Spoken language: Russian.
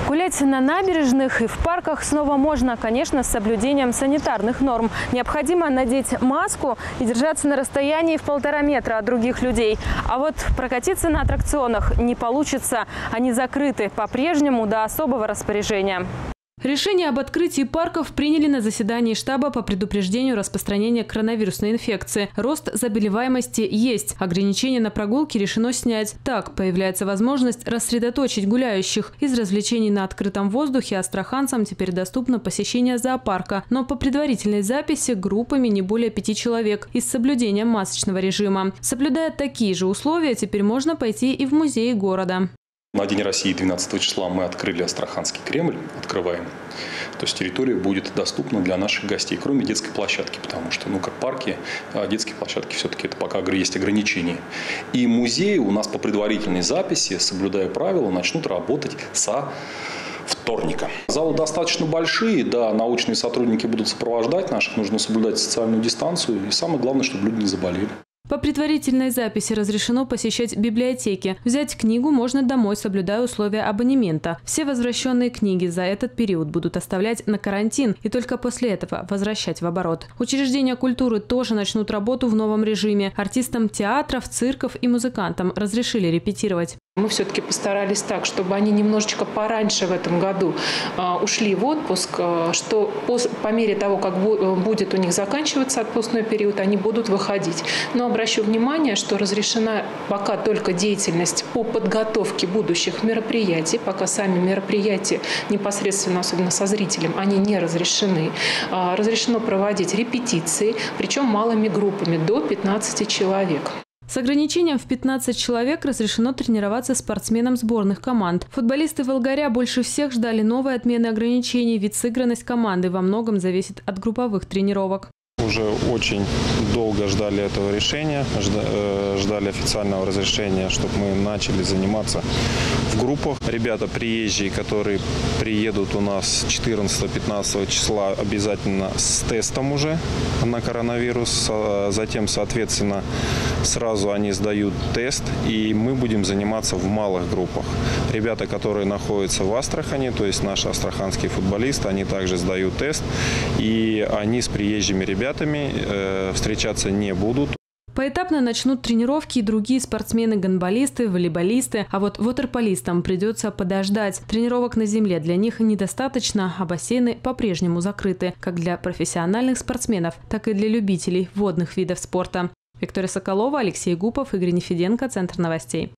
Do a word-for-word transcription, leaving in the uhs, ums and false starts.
Гулять на набережных и в парках снова можно, конечно, с соблюдением санитарных норм. Необходимо надеть маску и держаться на расстоянии в полтора метра от других людей. А вот прокатиться на аттракционах не получится. Они закрыты по-прежнему до особого распоряжения. Решение об открытии парков приняли на заседании штаба по предупреждению распространения коронавирусной инфекции. Рост заболеваемости есть. Ограничения на прогулки решено снять. Так появляется возможность рассредоточить гуляющих. Из развлечений на открытом воздухе астраханцам теперь доступно посещение зоопарка. Но по предварительной записи группами не более пяти человек и с соблюдением масочного режима. Соблюдая такие же условия, теперь можно пойти и в музеи города. На День России двенадцатого числа мы открыли Астраханский Кремль, открываем. То есть территория будет доступна для наших гостей, кроме детской площадки, потому что, ну, как парки, детские площадки все-таки это пока есть ограничения. И музеи у нас по предварительной записи, соблюдая правила, начнут работать со вторника. Залы достаточно большие, да, научные сотрудники будут сопровождать наших, нужно соблюдать социальную дистанцию и самое главное, чтобы люди не заболели. По предварительной записи разрешено посещать библиотеки. Взять книгу можно домой, соблюдая условия абонемента. Все возвращенные книги за этот период будут оставлять на карантин и только после этого возвращать в оборот. Учреждения культуры тоже начнут работу в новом режиме. Артистам театров, цирков и музыкантам разрешили репетировать. Мы все-таки постарались так, чтобы они немножечко пораньше в этом году э, ушли в отпуск, э, что по, по мере того, как бу, будет у них заканчиваться отпускной период, они будут выходить. Но обращу внимание, что разрешена пока только деятельность по подготовке будущих мероприятий, пока сами мероприятия непосредственно, особенно со зрителем, они не разрешены. Э, разрешено проводить репетиции, причем малыми группами, до пятнадцати человек. С ограничением в пятнадцать человек разрешено тренироваться спортсменам сборных команд. Футболисты Волгаря больше всех ждали новой отмены ограничений, ведь сыгранность команды во многом зависит от групповых тренировок. Уже очень долго ждали этого решения, ждали официального разрешения, чтобы мы начали заниматься в группах. Ребята приезжие, которые приедут у нас четырнадцатого-пятнадцатого числа, обязательно с тестом уже на коронавирус. Затем, соответственно, сразу они сдают тест, и мы будем заниматься в малых группах. Ребята, которые находятся в Астрахани, то есть наши астраханские футболисты, они также сдают тест, и они с приезжими ребятами встречаться не будут. Поэтапно начнут тренировки и другие спортсмены-гандболисты, волейболисты. А вот вотерполистам придется подождать. Тренировок на земле для них недостаточно, а бассейны по-прежнему закрыты. Как для профессиональных спортсменов, так и для любителей водных видов спорта. Виктория Соколова, Алексей Гупов, Игорь Нефеденко, Центр новостей.